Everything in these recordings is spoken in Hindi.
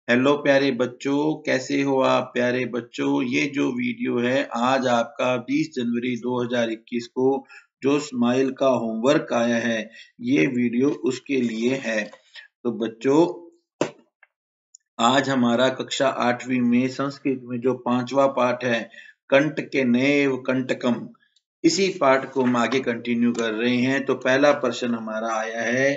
हेलो प्यारे बच्चों, कैसे हो आप प्यारे बच्चों। ये जो वीडियो है आज आपका 20 जनवरी 2021 को जो स्माइल का होमवर्क आया है, ये वीडियो उसके लिए है। तो बच्चों, आज हमारा कक्षा 8वीं में संस्कृत में जो 5वां पाठ है कंट के नैव कंटकम, इसी पाठ को हम आगे कंटिन्यू कर रहे हैं। तो पहला प्रश्न हमारा आया है,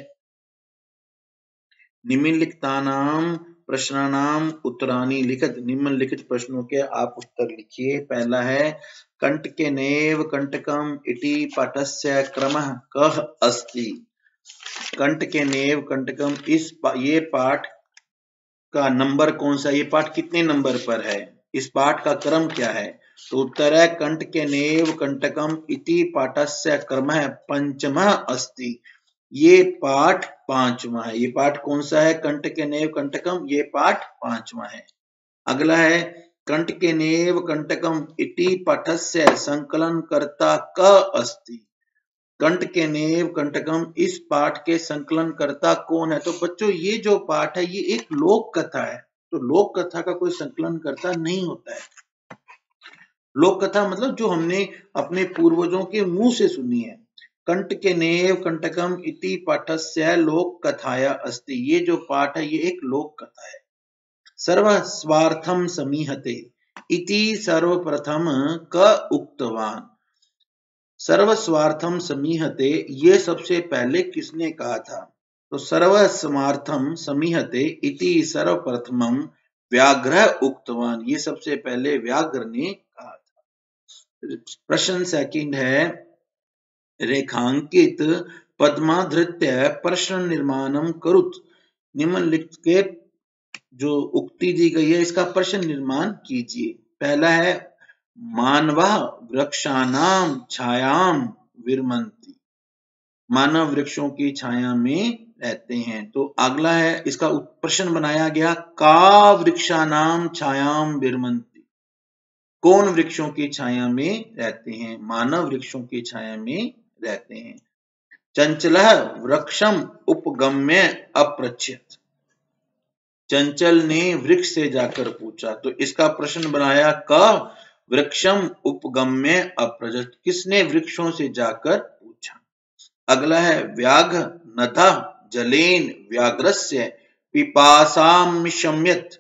निम्नलिखितानां प्रश्नानां उत्तराणि लिखत। निम्नलिखित प्रश्नों के आप उत्तर लिखिए। पहला है, कंटकेनैव कंटकम् इति पाठस्य क्रमः कः अस्ति। कंटकेनैव कंटकम्, ये पाठ का नंबर कौन सा, ये पाठ कितने नंबर पर है, इस पाठ का क्रम क्या है। तो उत्तर है, कंटकेनैव कंटकम् इति पाठस्य क्रमः पंचमः अस्ति। ये पाठ 5वां है। ये पाठ कौन सा है, कंटकेनैव कंटकम्, ये पाठ 5वां है। अगला है, कंटकेनैव कंटकम् इति पाठस्य संकलनकर्ता क अस्ति। कंटकेनैव कंटकम्, इस पाठ के संकलनकर्ता कौन है। तो बच्चों, ये जो पाठ है ये एक लोक कथा है। तो लोक कथा का कोई संकलनकर्ता नहीं होता है। लोक कथा मतलब जो हमने अपने पूर्वजों के मुंह से सुनी है। कंटकेनैव कंटकम् इति पाठस्य लोक कथाया अस्ति, ये जो पाठ है ये एक लोक कथा है। सर्वस्वार्थं समीहते इति सर्वप्रथम क उक्तवान। सर्वस्वार्थं समीहते, ये सबसे पहले किसने कहा था। तो सर्वस्वार्थं समीहते इति सर्वप्रथमं व्याघ्र उक्तवान, ये सबसे पहले व्याघ्र ने कहा था। प्रश्न सेकंड है, रेखांकित पद्माधृत्य प्रश्न निर्माणम करुत। निम्नलिखित के जो उक्ति दी गई है इसका प्रश्न निर्माण कीजिए। पहला है, मानवः वृक्षाणां छायां विरमन्ति, मानव वृक्षों की छाया में रहते हैं। तो अगला है, इसका प्रश्न बनाया गया, का वृक्षाणां छायां विरमन्ति, कौन वृक्षों की छाया में रहते हैं, मानव वृक्षों की छाया में रहते हैं। चंचलः वृक्षम उपगम्य अपृच्छत, चंचल ने वृक्ष से जाकर पूछा। तो इसका प्रश्न बनाया, क वृक्षम उपगम्य अपृच्छत, किसने वृक्षों से जाकर पूछा। अगला है, व्याघ्र नदः जलेन व्याघ्रस्य पिपासां शम्यत,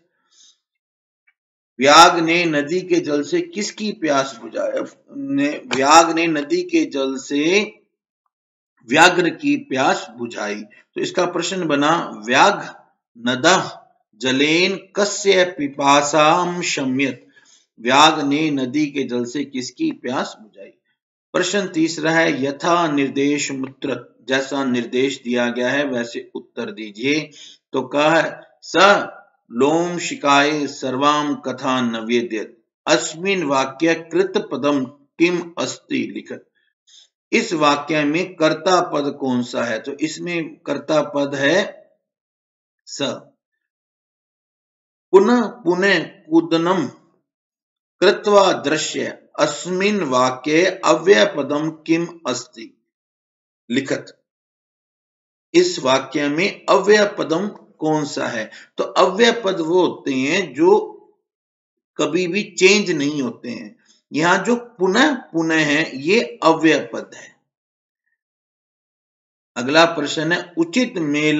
व्याघ्र ने नदी के जल से किसकी प्यास बुझाया। व्याघ्र ने नदी के जल से व्याघ्र की प्यास बुझाई। तो इसका प्रश्न बना, व्याघ्र नदः जलेन कस्य पिपासां शम्यत, व्याघ्र ने नदी के जल से किसकी प्यास बुझाई। प्रश्न तीसरा है, यथा निर्देश मूत्र, जैसा निर्देश दिया गया है वैसे उत्तर दीजिए। तो कहा, स लोम शिकाय सर्वाम कथा नवेद्यत, अस्मिन वाक्य कृत पदम किम अस्ति लिखत। इस वाक्य में कर्ता पद कौन सा है। तो इसमें कर्ता पद है स। पुनः पुनः कूदनम कृत्वा दृश्य अस्मिन वाक्ये अव्यय पदम किम अस्ति लिखत, इस वाक्य में अव्यय पदम कौन सा है। तो अव्यय पद वो होते हैं जो कभी भी चेंज नहीं होते हैं। यहां जो पुनः पुनः है ये अव्यय पद है। अगला प्रश्न है, उचित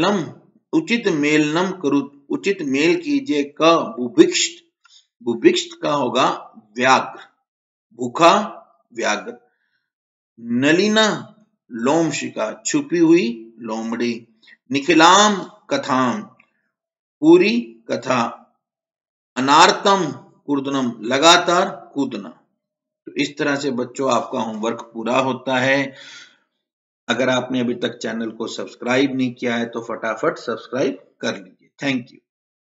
मेलनम करुत, उचित मेल कीजिए। क बुभिक्षित, बुभिक्षित का होगा व्याघ्र, भूखा व्याघ्र। नलिना लोमशिका, छुपी हुई लोमड़ी। निखिलाम कथाम, पूरी कथा। अनार्तम कूर्दनम, लगातार कूदना। तो इस तरह से बच्चों आपका होमवर्क पूरा होता है। अगर आपने अभी तक चैनल को सब्सक्राइब नहीं किया है तो फटाफट सब्सक्राइब कर लीजिए। Thank you.